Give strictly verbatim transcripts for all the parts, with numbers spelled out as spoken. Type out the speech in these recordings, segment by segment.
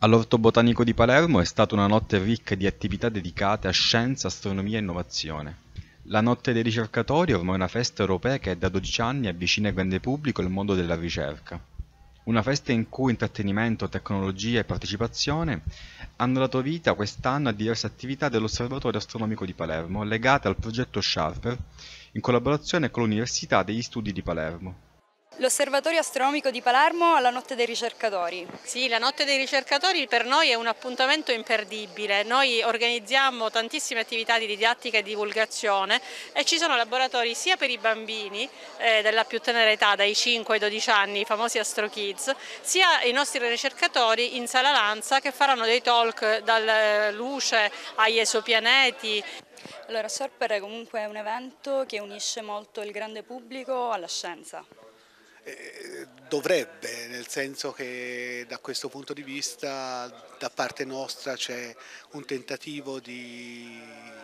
All'Orto Botanico di Palermo è stata una notte ricca di attività dedicate a scienza, astronomia e innovazione. La Notte dei ricercatori è ormai una festa europea che da dodici anni avvicina al grande pubblico il mondo della ricerca. Una festa in cui intrattenimento, tecnologia e partecipazione hanno dato vita quest'anno a diverse attività dell'Osservatorio Astronomico di Palermo legate al progetto Sharper in collaborazione con l'Università degli Studi di Palermo. L'Osservatorio Astronomico di Palermo alla Notte dei Ricercatori. Sì, la Notte dei Ricercatori per noi è un appuntamento imperdibile. Noi organizziamo tantissime attività di didattica e divulgazione e ci sono laboratori sia per i bambini eh, della più tenera età, dai cinque ai dodici anni, i famosi Astro Kids, sia i nostri ricercatori in Sala Lanza che faranno dei talk dalla luce agli esopianeti. Allora, Sharper comunque è un evento che unisce molto il grande pubblico alla scienza. Dovrebbe, nel senso che da questo punto di vista da parte nostra c'è un tentativo di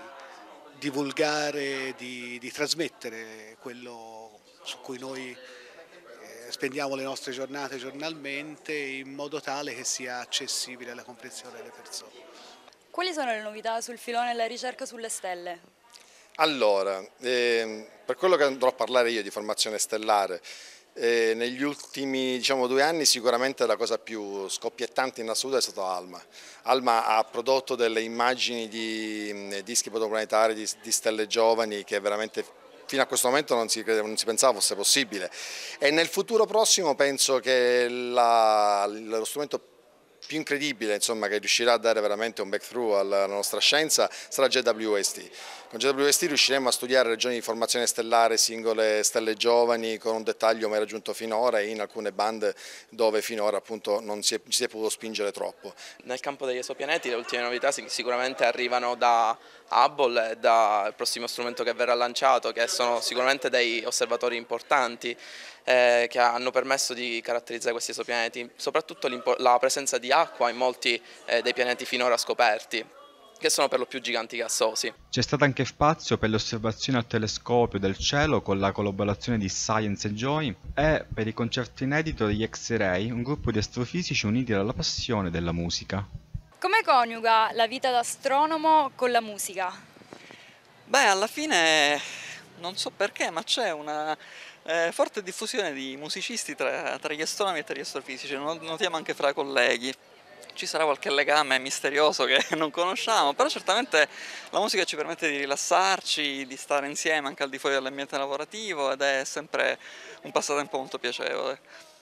divulgare, di, di trasmettere quello su cui noi eh, spendiamo le nostre giornate giornalmente in modo tale che sia accessibile alla comprensione delle persone. Quali sono le novità sul filone della ricerca sulle stelle? Allora, ehm, per quello che andrò a parlare io di formazione stellare, Eh, negli ultimi diciamo, due anni sicuramente la cosa più scoppiettante in assoluto è stata ALMA. ALMA ha prodotto delle immagini di mh, dischi protoplanetari, di, di stelle giovani che veramente fino a questo momento non si, non si pensava fosse possibile e nel futuro prossimo penso che la, lo strumento più incredibile insomma, che riuscirà a dare veramente un breakthrough alla nostra scienza sarà J W S T. Con J W S T riusciremo a studiare regioni di formazione stellare, singole stelle giovani con un dettaglio mai raggiunto finora e in alcune bande dove finora appunto non si è, si è potuto spingere troppo. Nel campo degli esopianeti le ultime novità sicuramente arrivano da Hubble e dal prossimo strumento che verrà lanciato, che sono sicuramente dei osservatori importanti eh, che hanno permesso di caratterizzare questi esopianeti, soprattutto la presenza di acqua in molti eh, dei pianeti finora scoperti, che sono per lo più giganti gassosi. C'è stato anche spazio per le osservazioni al telescopio del cielo con la collaborazione di Science e Joy e per i concerti inediti degli X-Ray, un gruppo di astrofisici uniti dalla passione della musica. Come coniuga la vita da astronomo con la musica? Beh, alla fine non so perché, ma c'è una eh, forte diffusione di musicisti tra, tra gli astronomi e tra gli astrofisici, lo notiamo anche fra colleghi. Ci sarà qualche legame misterioso che non conosciamo, però certamente la musica ci permette di rilassarci, di stare insieme anche al di fuori dell'ambiente lavorativo ed è sempre un passatempo molto piacevole.